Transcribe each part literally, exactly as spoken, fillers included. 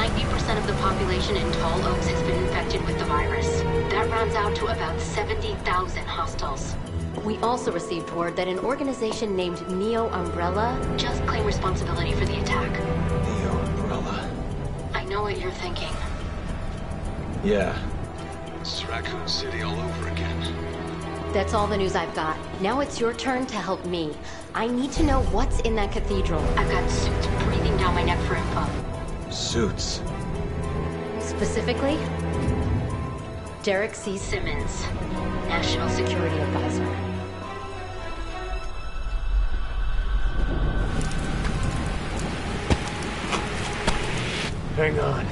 ninety percent of the population in Tall Oaks has been infected with the virus. That rounds out to about seventy thousand hostiles. We also received word that an organization named Neo Umbrella just claimed responsibility for the attack. Neo Umbrella. I know what you're thinking. Yeah. It's Raccoon City all over again. That's all the news I've got. Now it's your turn to help me. I need to know what's in that cathedral. I've got suits breathing down my neck for info. Suits. Specifically, Derek C. Simmons, National Security Advisor. Hang on.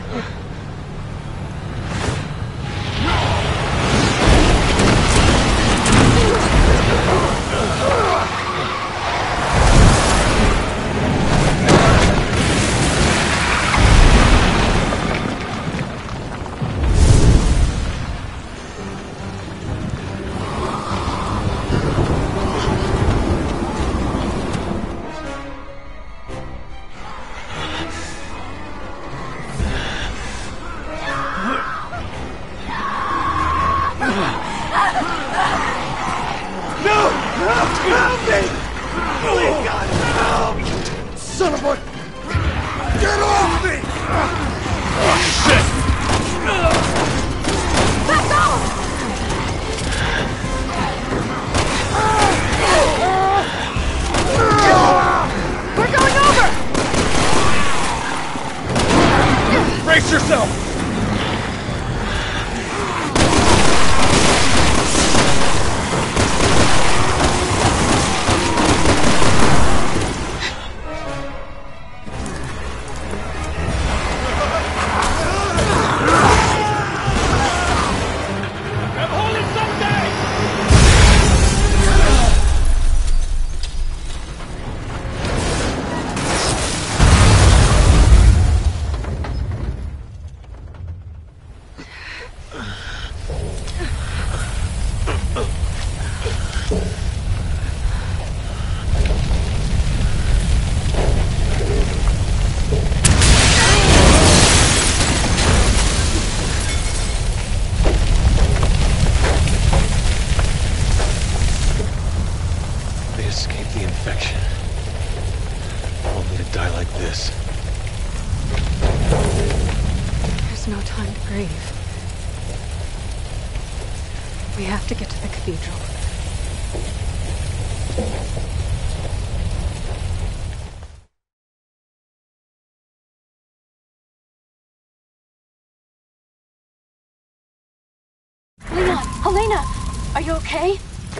Helena, are you okay?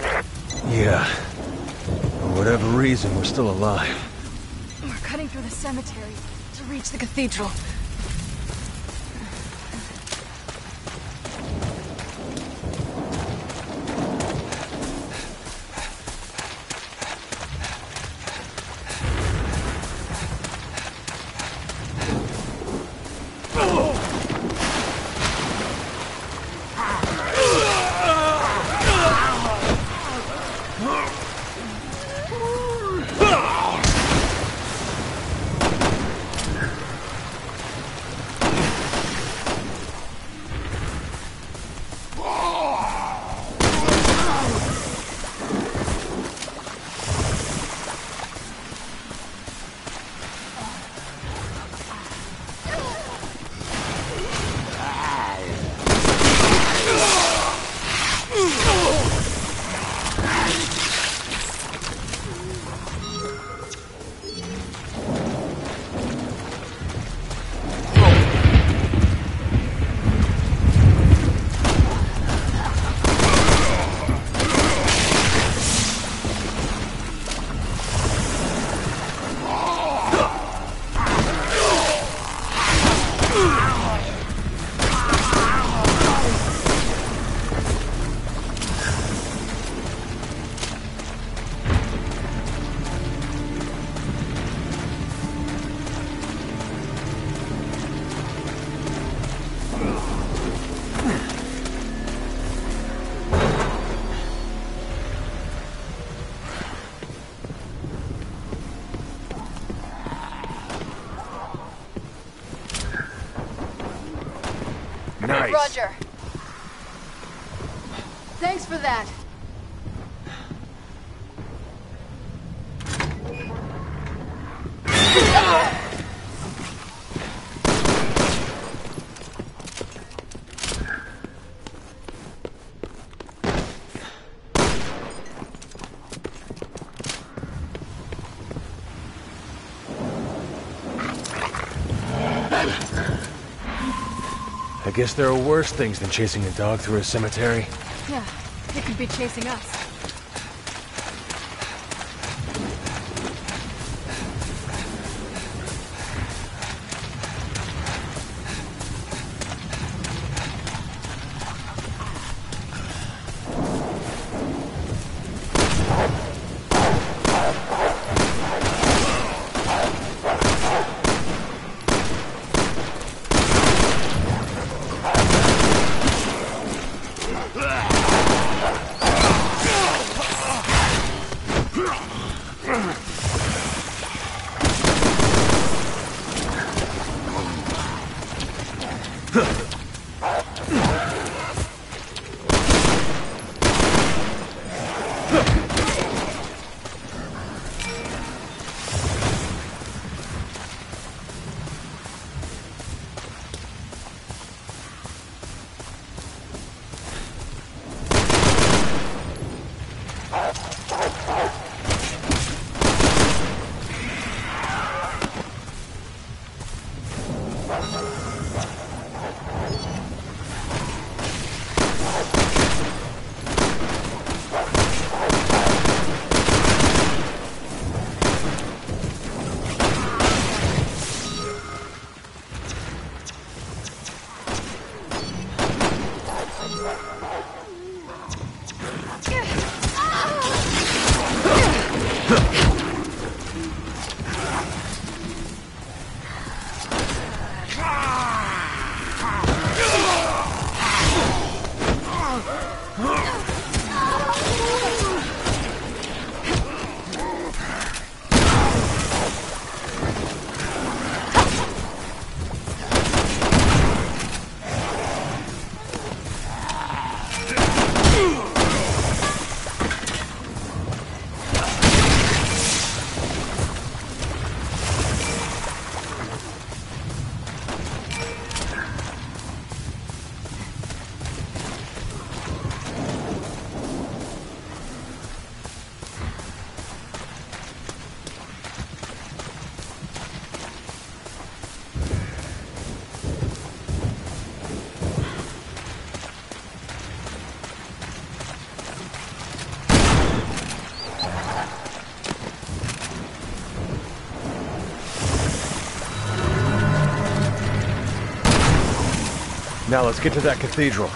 Yeah. For whatever reason, we're still alive. We're cutting through the cemetery to reach the cathedral. Nice. Roger. Thanks for that. I guess there are worse things than chasing a dog through a cemetery. Yeah, it could be chasing us. Now let's get to that cathedral.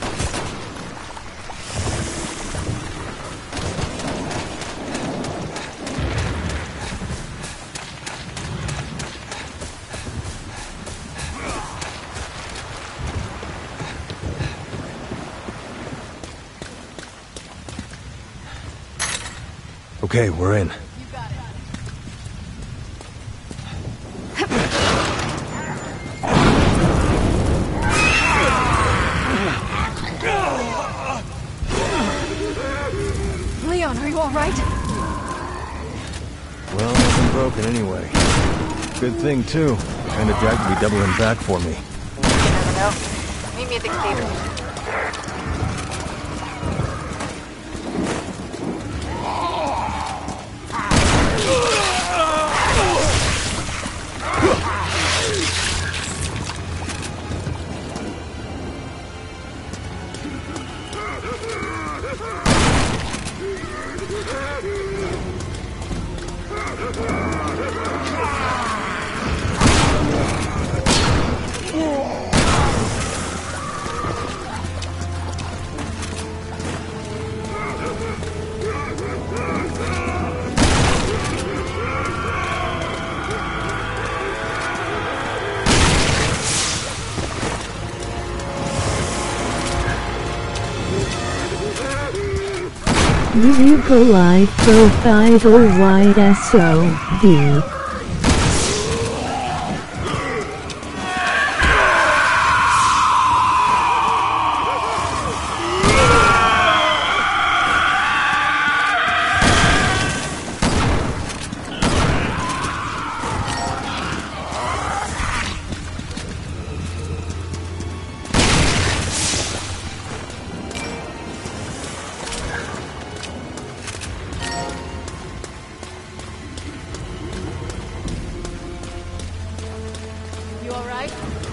Okay, we're in. Leon, are you all right? Well, nothing broken anyway. Good thing, too. Kinda dragged to be doubling back for me. You never know. Meet me at the cathedral. Musical live profile wide S O D. alright?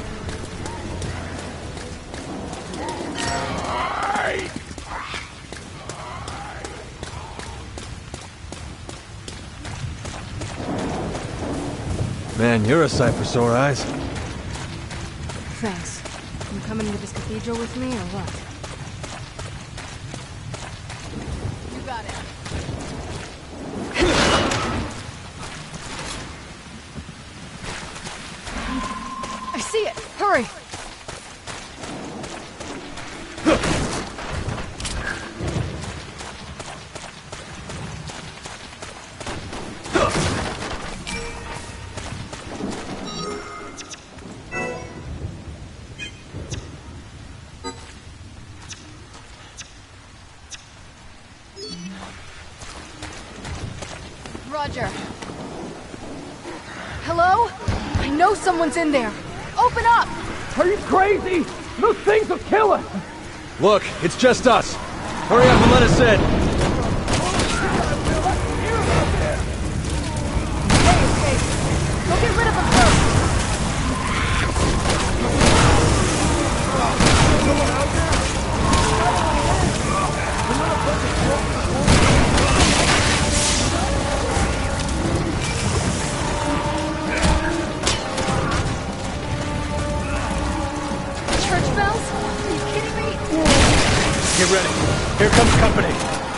Man, you're a sight for sore eyes. Thanks. You coming into this cathedral with me, or what? You got it. I see it! Hurry! Roger. Hello? I know someone's in there. Open up! Are you crazy? Those things will kill us! Look, it's just us. Hurry up and let us in. Hey, okay. Go get rid of them first. Church bells? Are you kidding me? Get ready. Here comes company.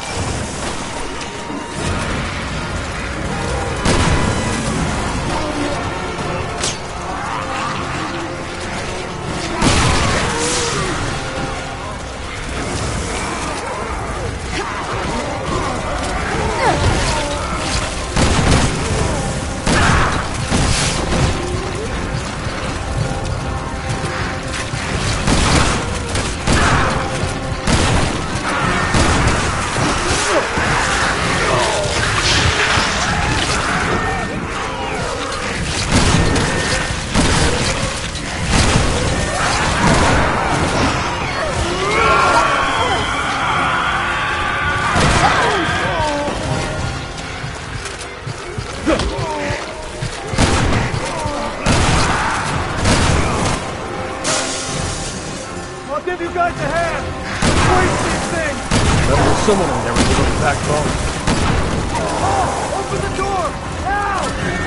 I'll give you guys a hand! Break these things! There was someone in there with a little backbone. Oh! Open the door! Now!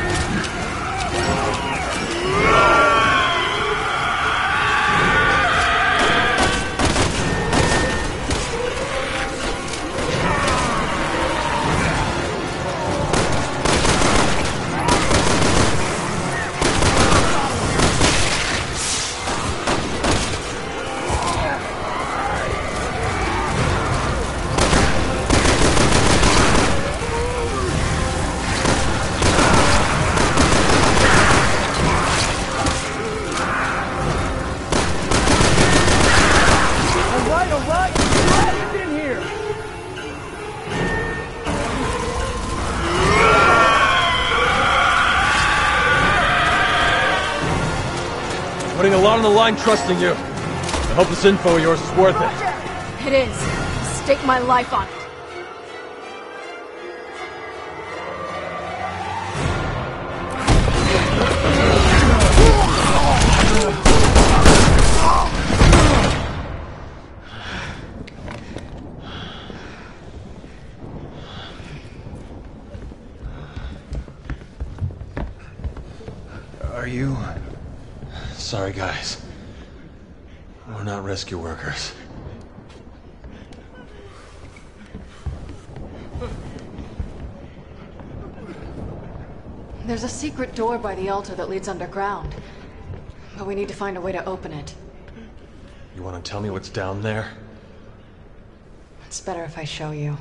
Alright, alright! Get in here! Putting a lot on the line trusting you. I hope this info of yours is worth it. It is. Stake my life on it. Are you... Sorry, guys. We're not rescue workers. There's a secret door by the altar that leads underground. But we need to find a way to open it. You want to tell me what's down there? It's better if I show you.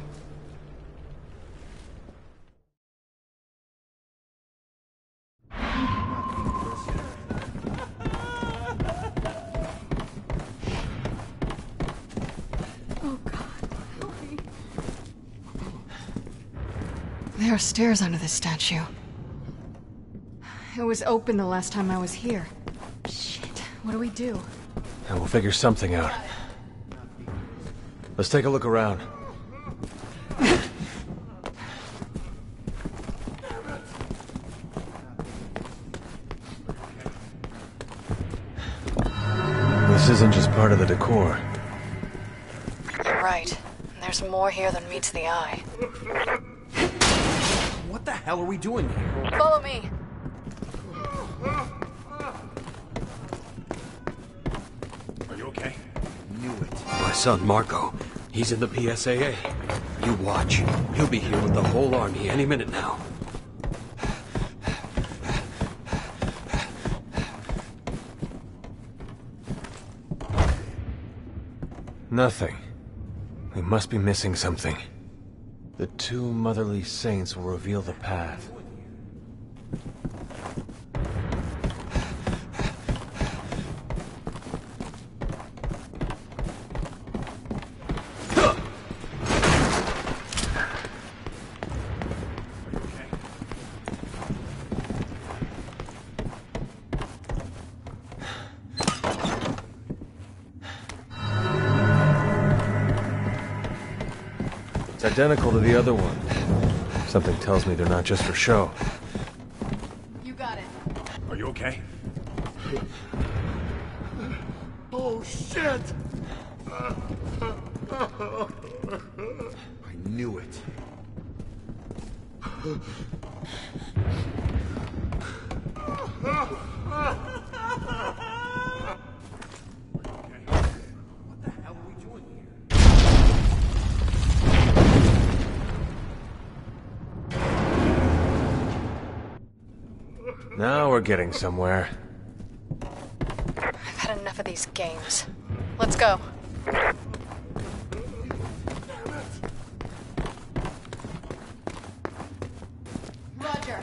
Oh God, help me. There are stairs under this statue. It was open the last time I was here. Shit, what do we do? And we'll figure something out. Let's take a look around. This isn't just part of the decor. You're right. There's more here than meets the eye. What the hell are we doing here? Follow me. Are you okay? Knew it. My son, Marco. He's in the P S A A. You watch. He'll be here with the whole army any minute now. Nothing. We must be missing something. The two motherly saints will reveal the path. Identical to the other one. Something tells me they're not just for show. You got it. Are you okay? Oh, shit! I knew it. Now we're getting somewhere. I've had enough of these games. Let's go. Roger.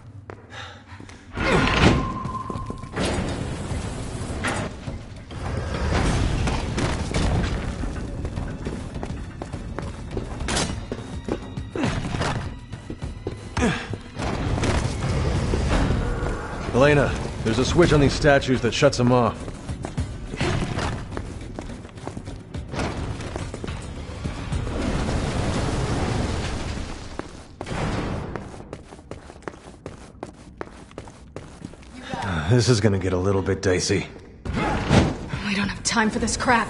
Elena, there's a switch on these statues that shuts them off. This is gonna get a little bit dicey. We don't have time for this crap.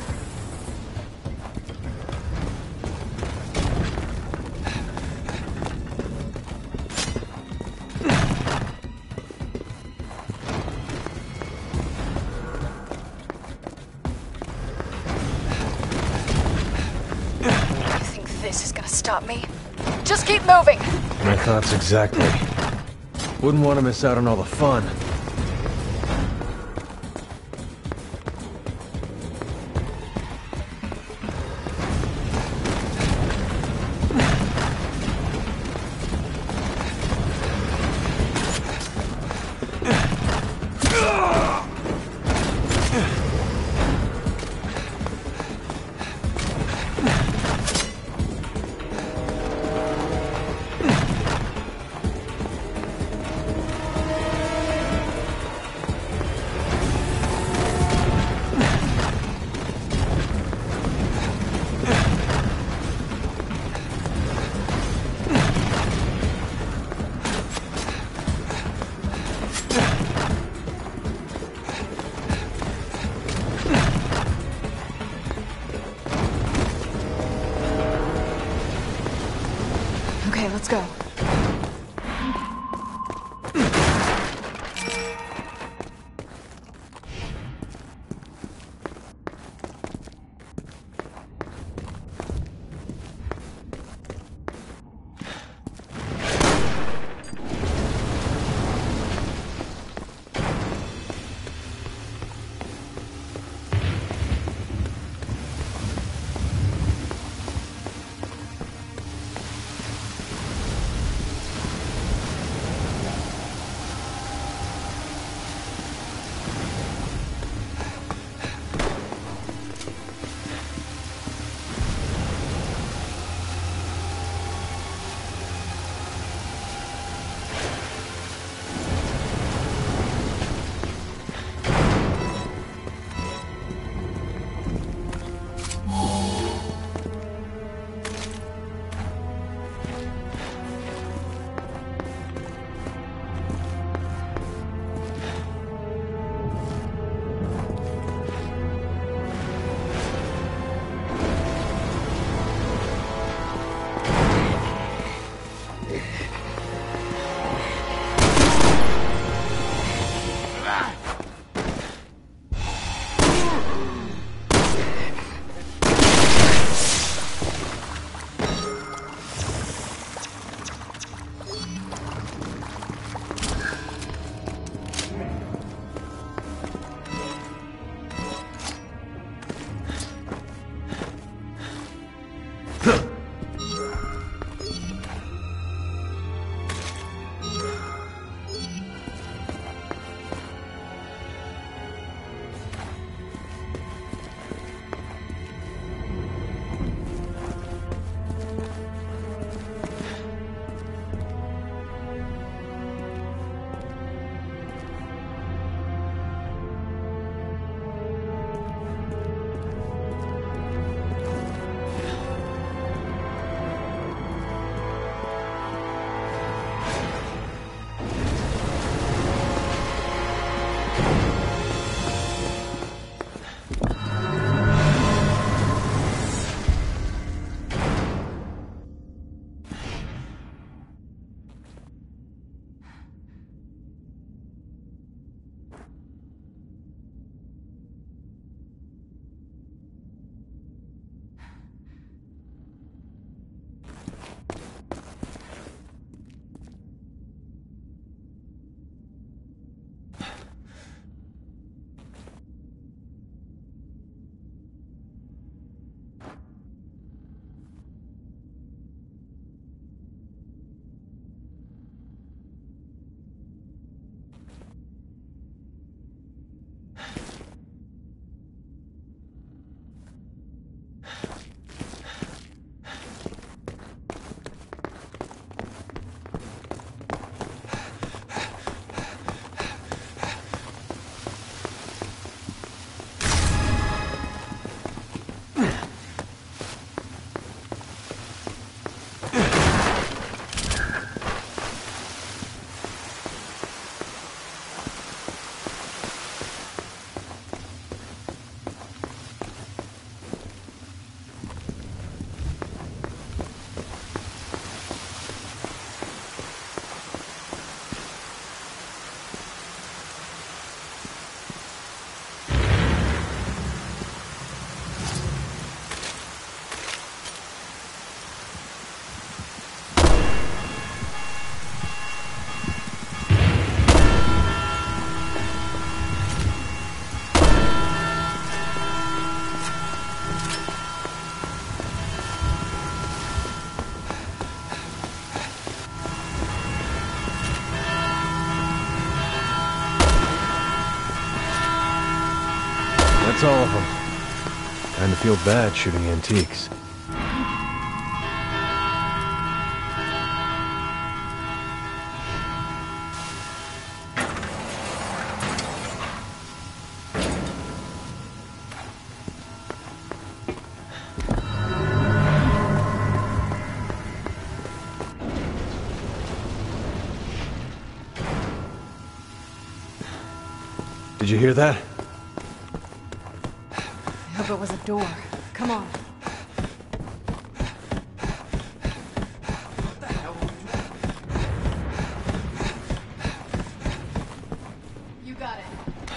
Stop me. Just keep moving. My thoughts exactly. Wouldn't want to miss out on all the fun. Okay, let's go. That's all of them. Kinda feel bad shooting antiques. Did you hear that? I hope it was a door. Come on. You got it.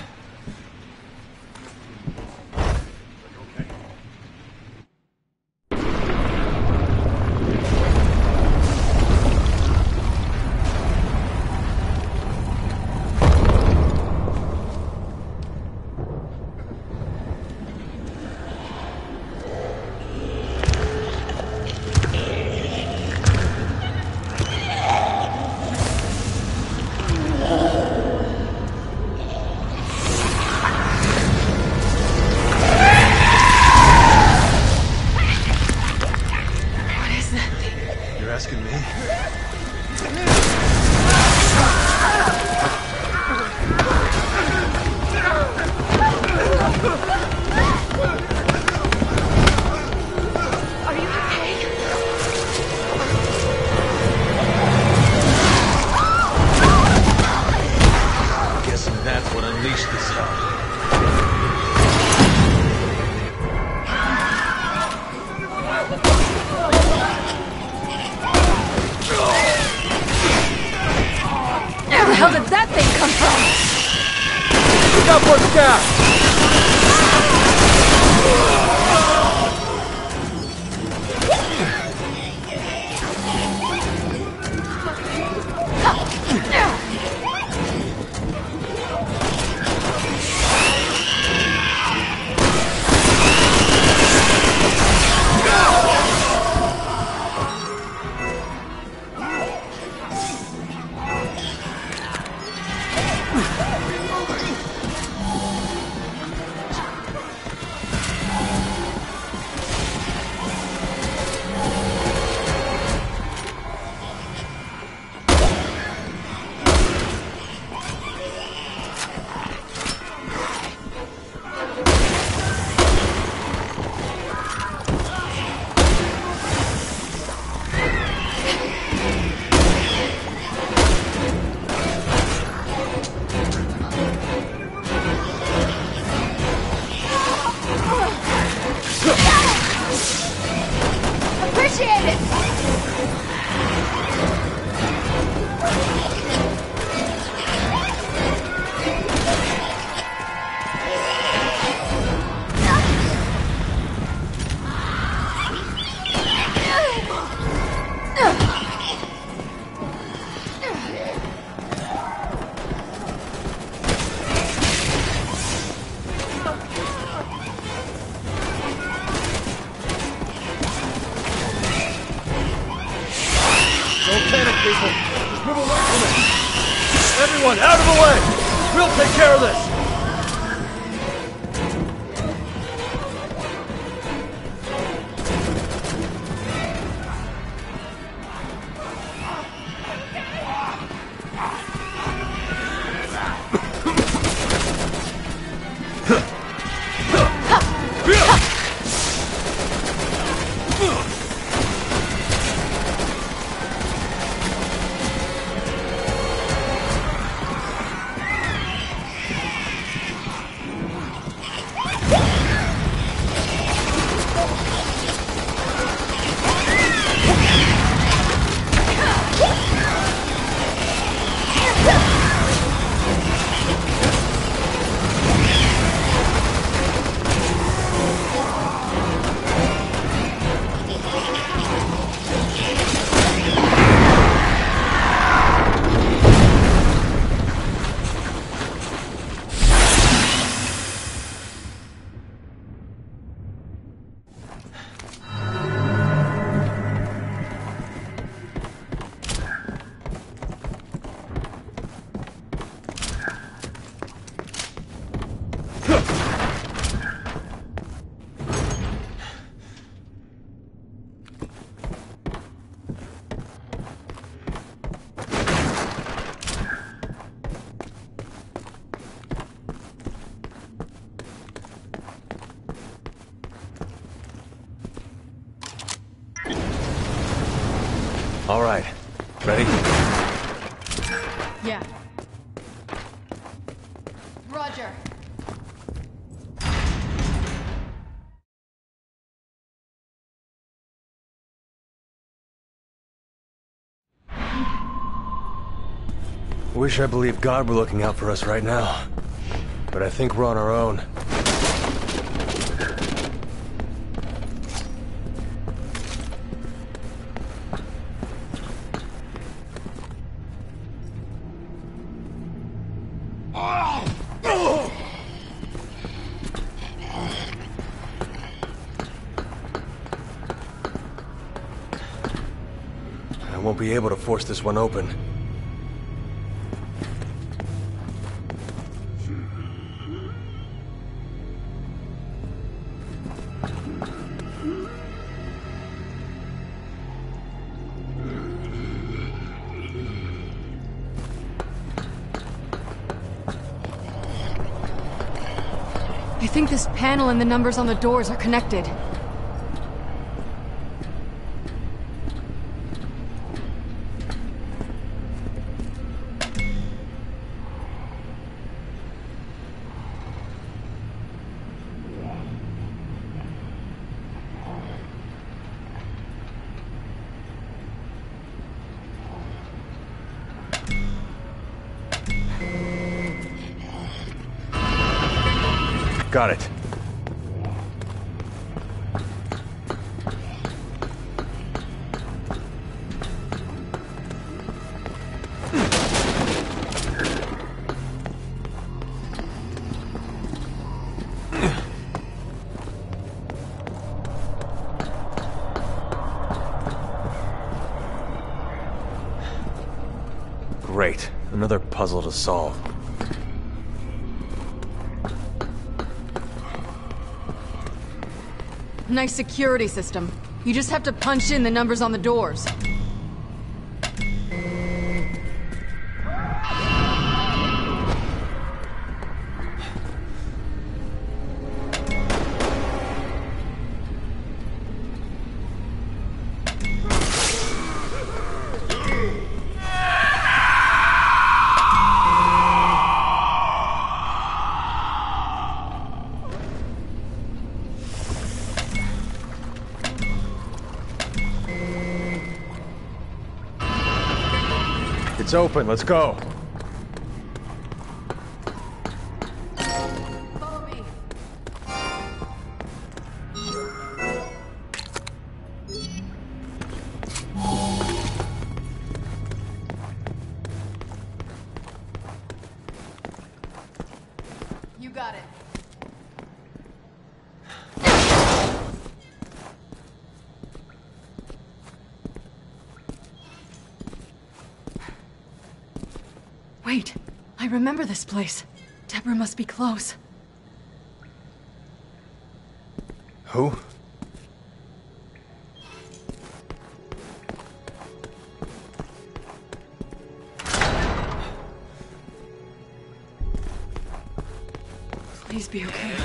Asking me? Are you okay? Guessing that's what unleashed this hell. Where the hell did that thing come from? Look out for the gas! Appreciate it! Don't panic, people. Just move away from it. Everyone, out of the way! We'll take care of this! All right. Ready? Yeah. Roger. Wish I believed God were looking out for us right now. But I think we're on our own. I won't be able to force this one open. I think this panel and the numbers on the doors are connected. Got it. Great. Another puzzle to solve. Nice security system. You just have to punch in the numbers on the doors. It's open, let's go. Follow me. You got it. Wait, I remember this place. Deborah must be close. Who? Please be okay.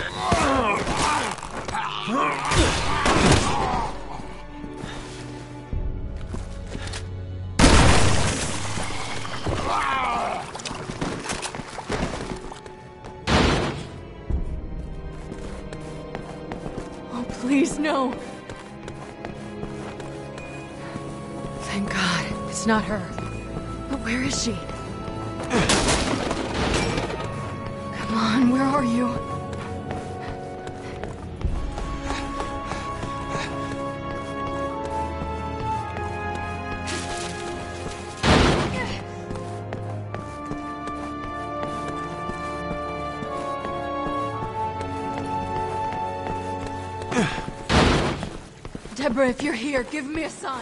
Please, no. Thank God, it's not her. But where is she? Come on, where are you? Deborah, if you're here, give me a sign.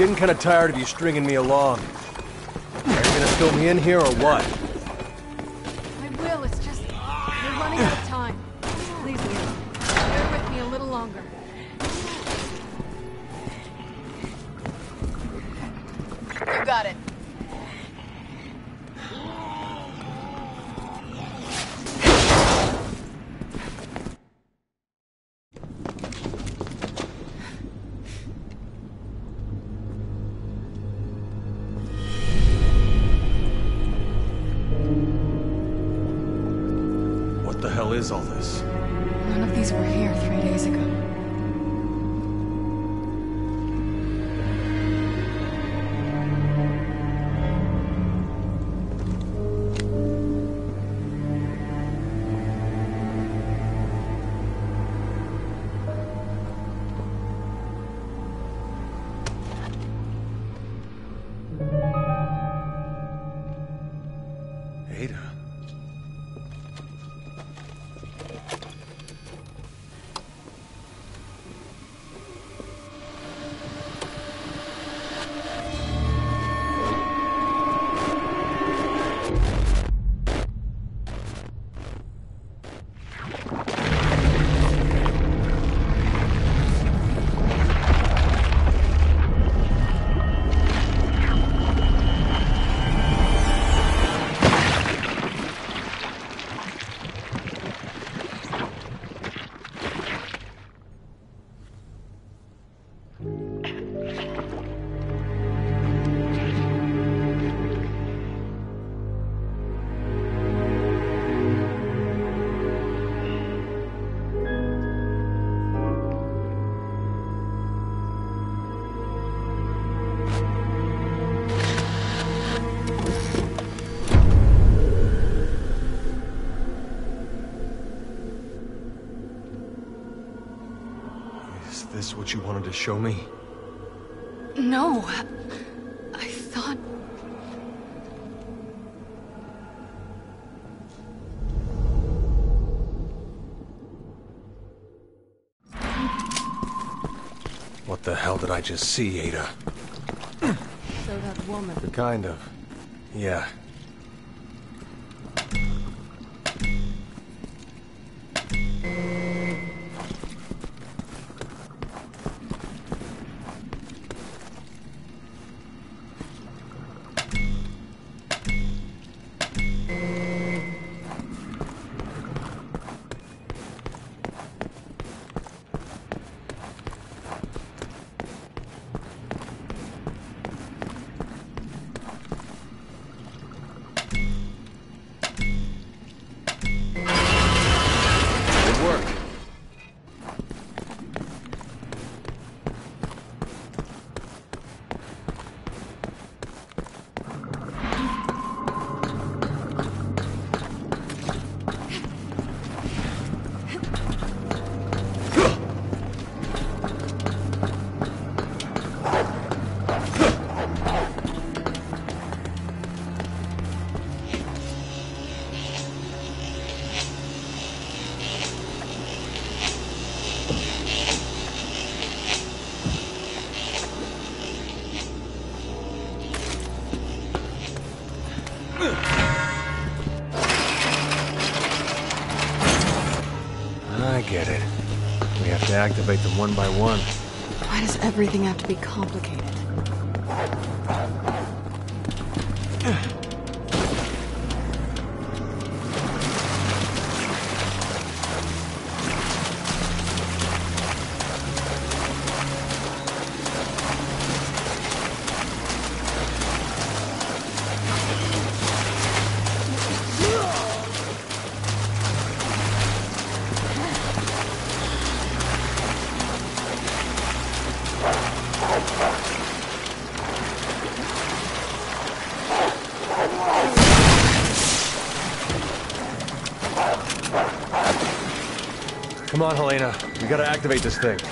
getting kinda tired of you stringing me along. Are you gonna fill me in here or what? I will, it's just... we're running out of time. Please, Leo. Bear with me a little longer. You got it. What the hell is all this? None of these were here three days ago. Ada. Is this what you wanted to show me? No, I thought... What the hell did I just see, Ada? So that woman... Kind of. Yeah. Good work. I get it. We have to activate them one by one. Why does everything have to be complicated? Come on, Helena. We gotta activate this thing.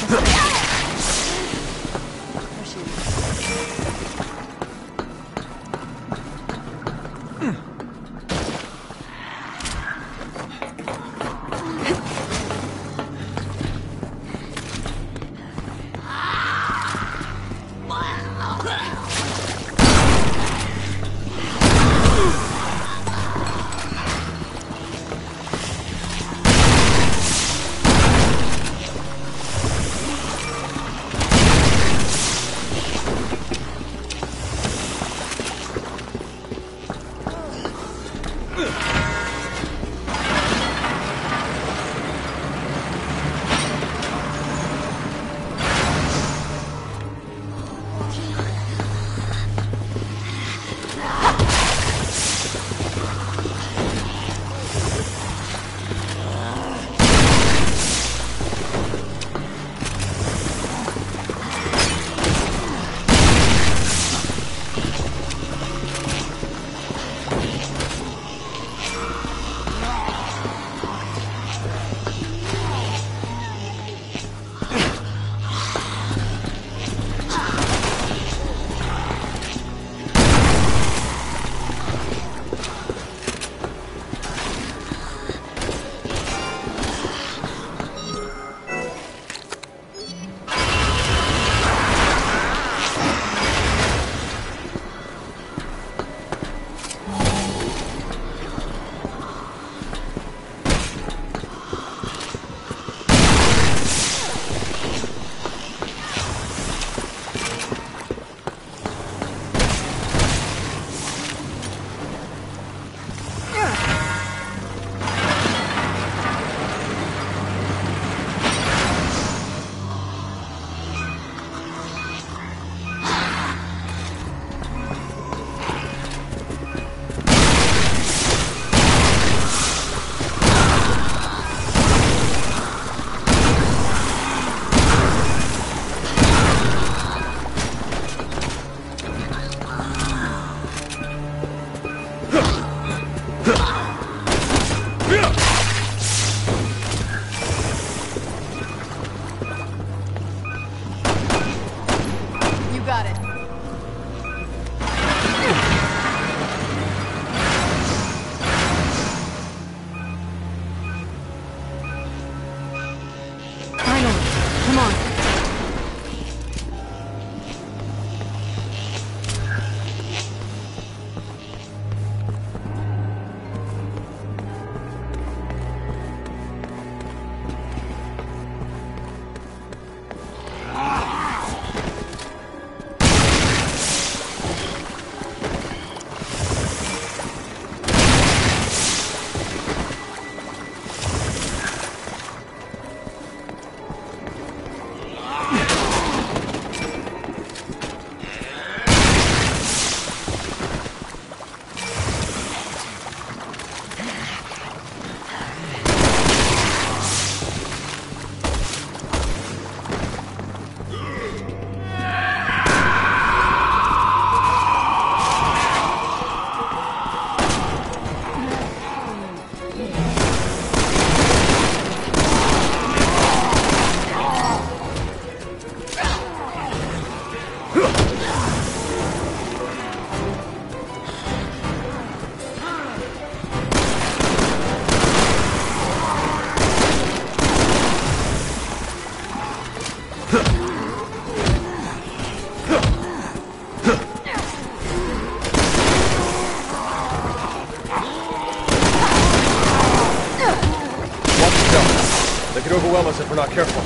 could overwhelm us if we're not careful.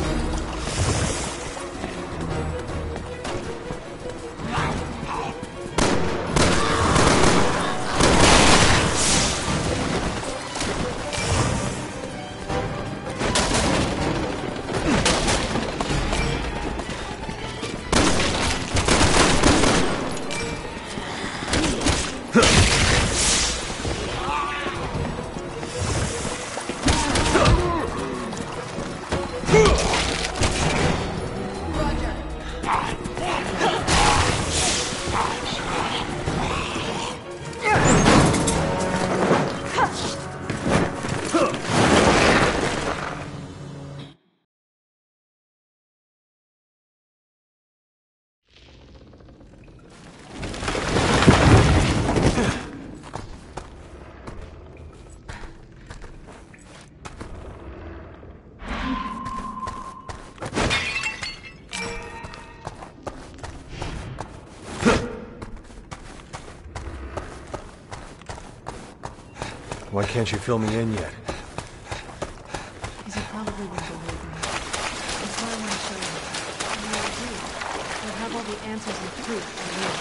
Why can't you fill me in yet? Because you probably won't believe me. That's why I want to show you. And when I do, you'll have all the answers and proof for you.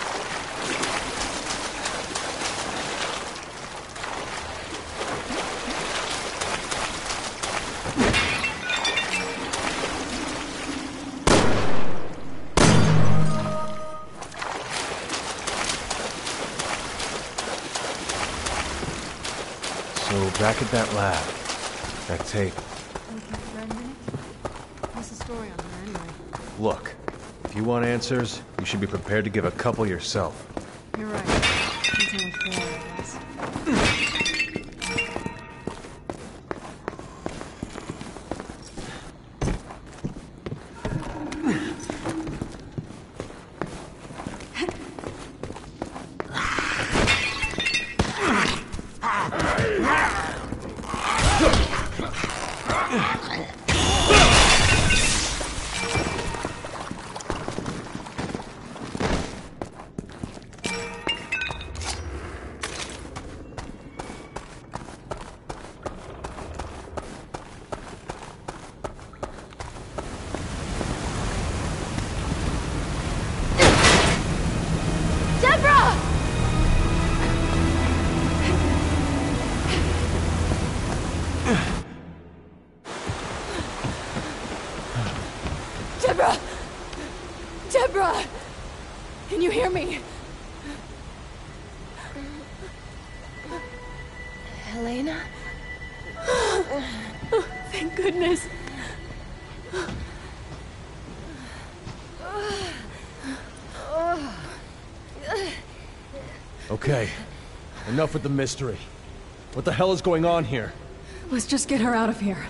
So, back at that lab. That tape. Looking for Red Minute? What's the story on her anyway? Look, if you want answers, you should be prepared to give a couple yourself. You're right. It's only fair, I guess. Deborah! Deborah! Can you hear me? Helena? Thank goodness. Okay. Enough with the mystery. What the hell is going on here? Let's just get her out of here.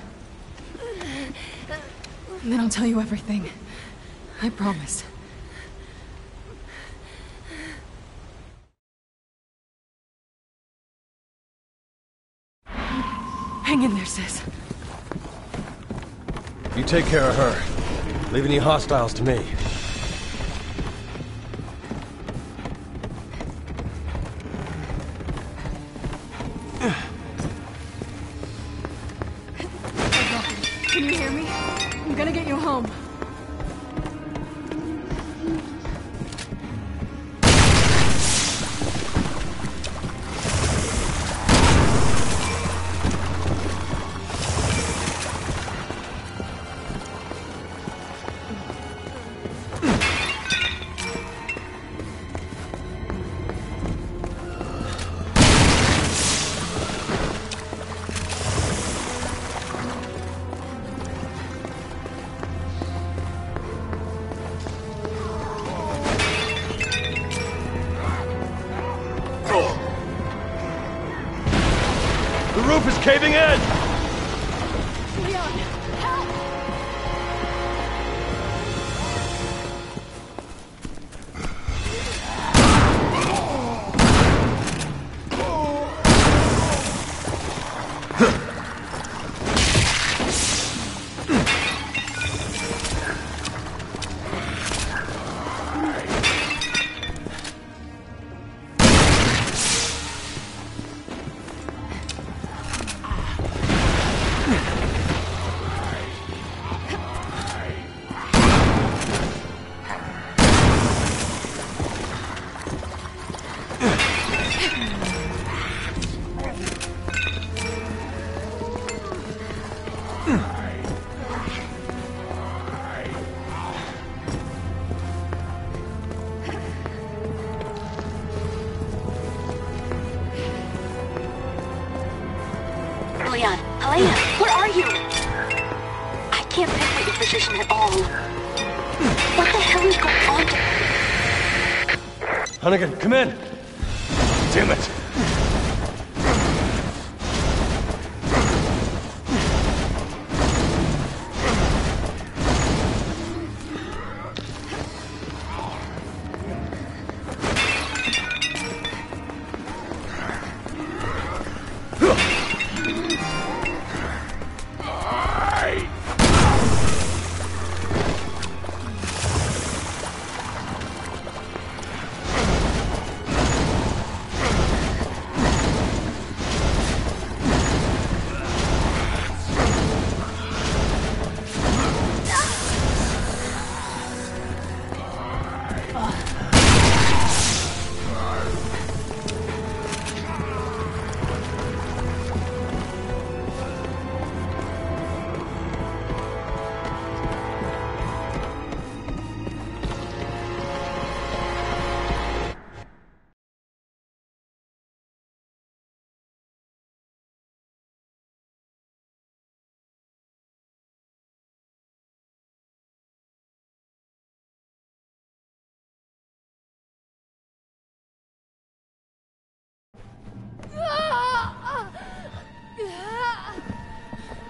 And then I'll tell you everything. I promise. Hang in there, sis. You take care of her. Leave any hostiles to me. Can you hear me? I'm gonna get you home. The roof is caving in! Leon, help! Leon, Helena, where are you? I can't pinpoint your position at all. What the hell is going on? Hunnigan, come in! Damn it!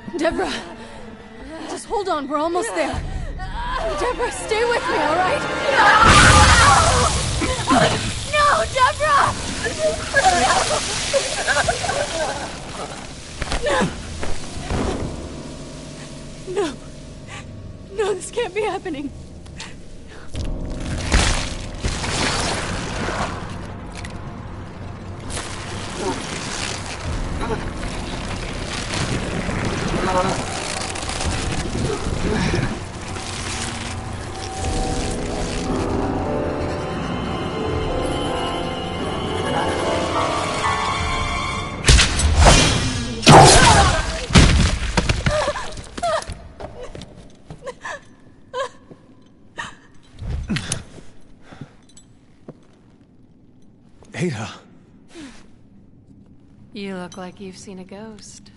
Deborah! Just hold on, we're almost there. Deborah, stay with me, all right? No, Deborah! No. No, this can't be happening. Ada. You look like you've seen a ghost.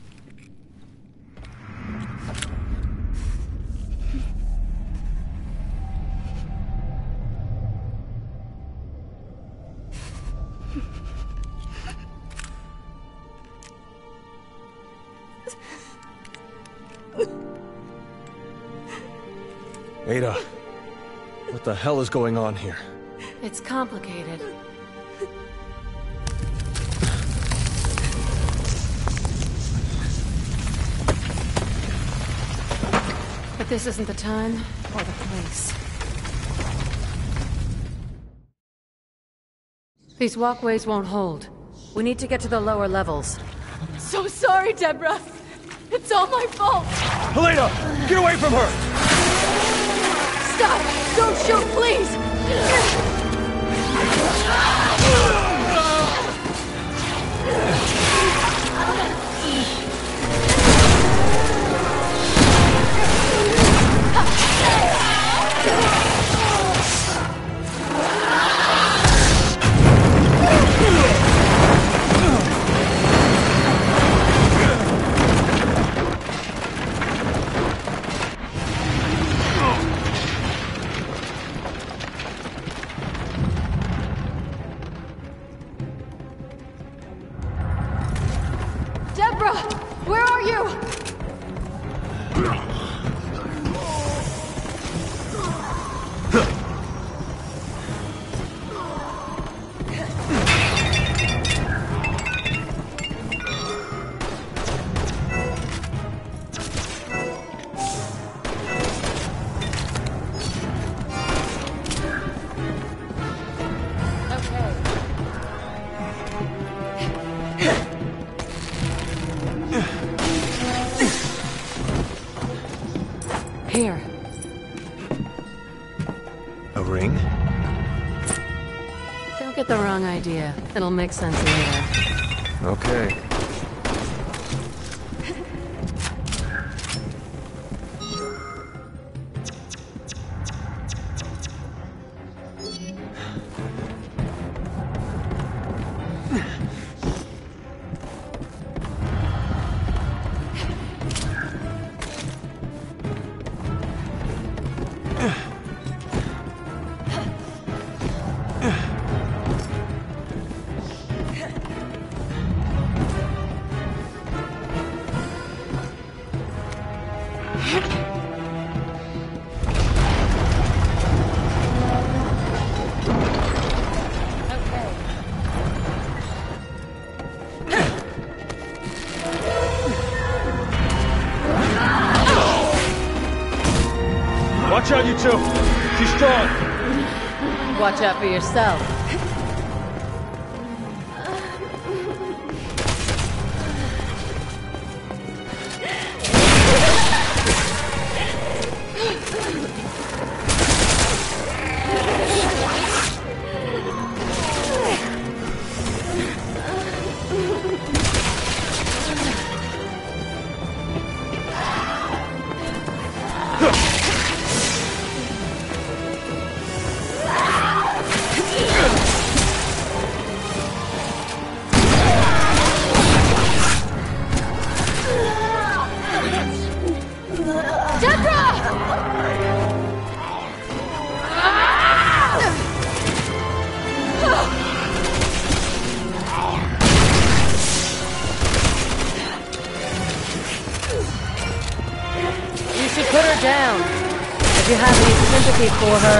Ada, what the hell is going on here? It's complicated. But this isn't the time or the place. These walkways won't hold. We need to get to the lower levels. So sorry, Deborah. It's all my fault. Helena, get away from her! Stop! Don't shoot, please! Deborah! Where are you? Here. A ring? Don't get the wrong idea. It'll make sense later. Okay. Watch out, you two! She's strong! Watch out for yourself. Ugh! Put her down. If you have any sympathy for her.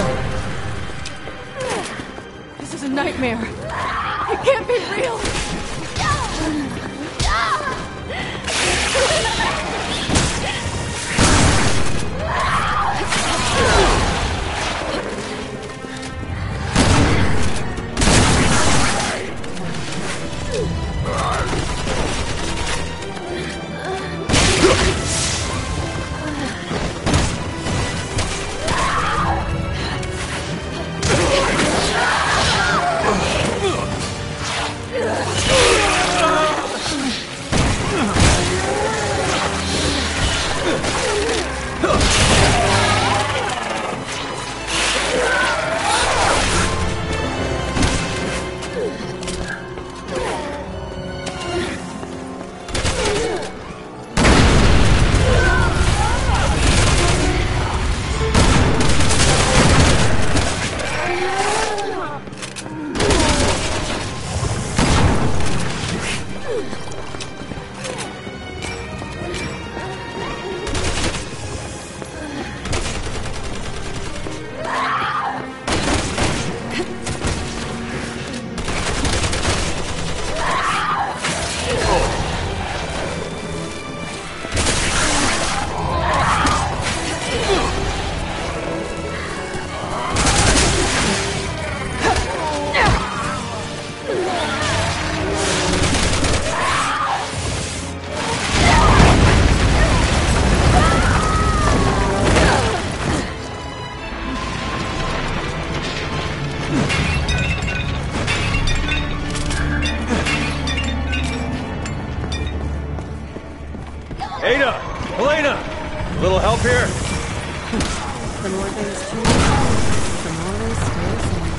This is a nightmare. It can't be real. Ada! Helena! A little help here? The more things change, the more they stay the same.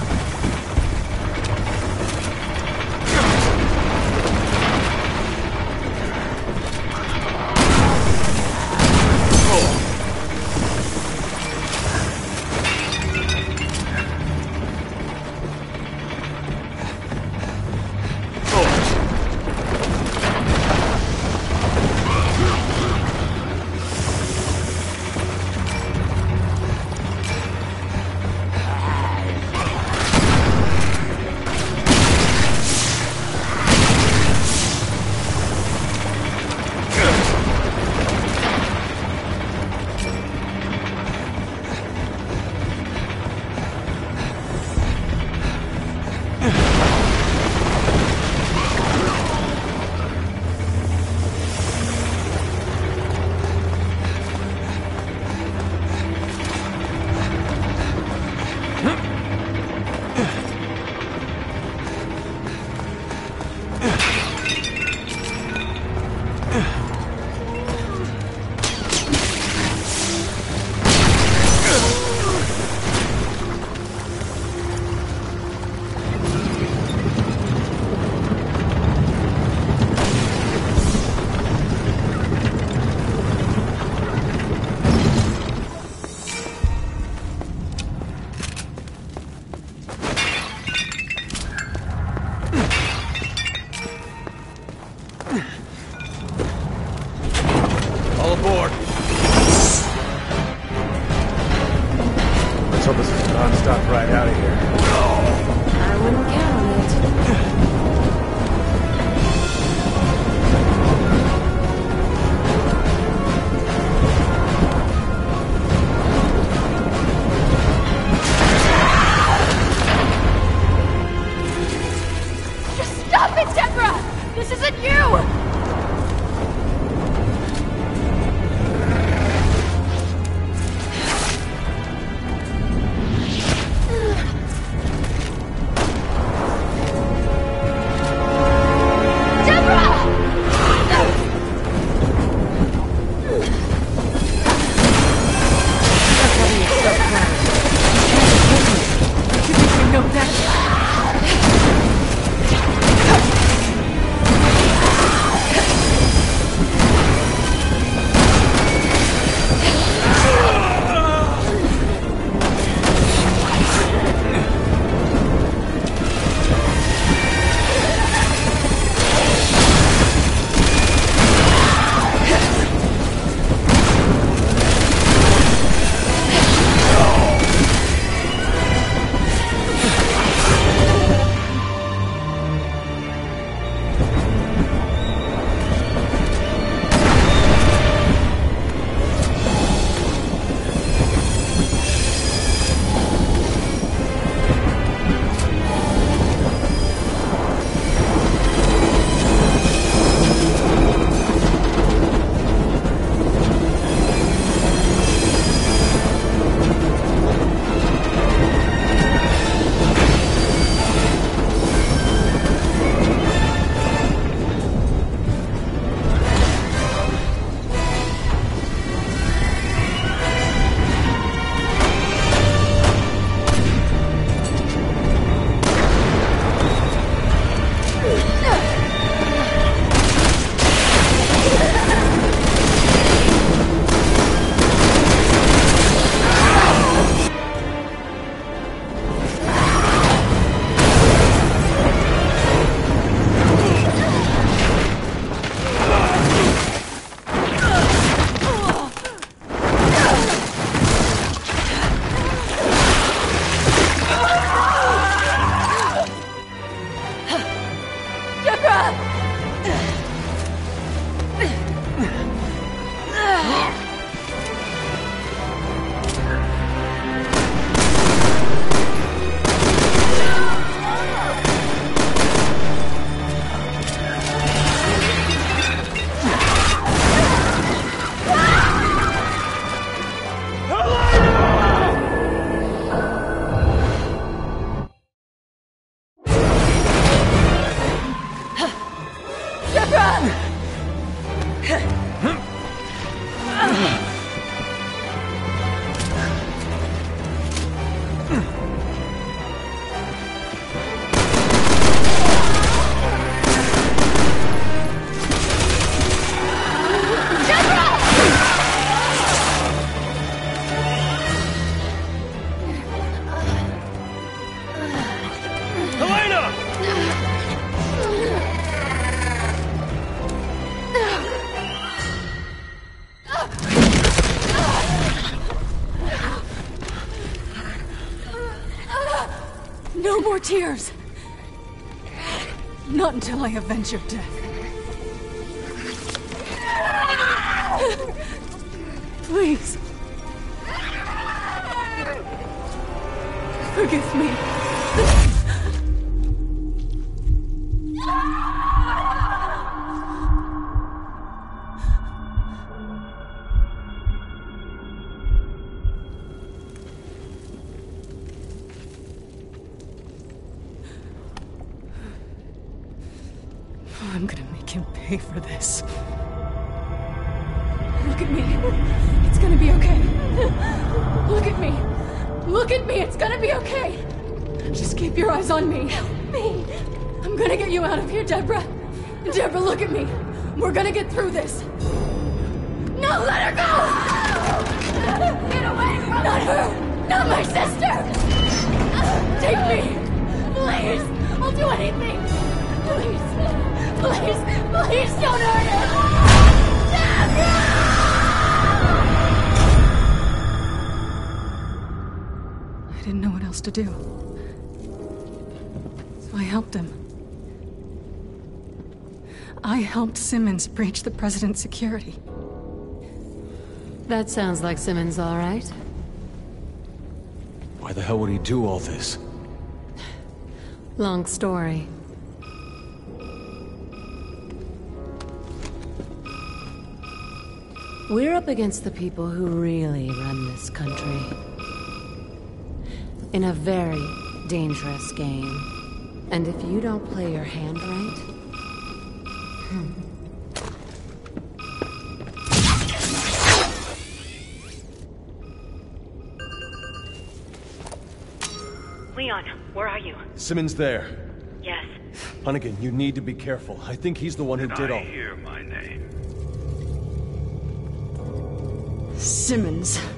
All aboard. Let's hope this is a non-stop ride out of here. I wouldn't count on it. Just stop it, Deborah! This isn't you! more tears. Not until I avenge your death. Please. Forgive me. I'm gonna make him pay for this. Look at me. It's gonna be okay. Look at me. Look at me. It's gonna be okay. Just keep your eyes on me. Help me. I'm gonna get you out of here, Deborah. Deborah, look at me. We're gonna get through this. No, let her go! Get away from me! Not her! Not my sister! Take me! Please! I'll do anything! Please! Please! Please don't hurt her! Deborah! I didn't know what else to do. So I helped him. I helped Simmons breach the president's security. That sounds like Simmons, all right. Why the hell would he do all this? Long story. We're up against the people who really run this country. In a very dangerous game. And if you don't play your hand right... Hmm. Leon, where are you? Simmons there. Yes. Hunnigan, you need to be careful. I think he's the one who Did did I all... hear my name? Simmons.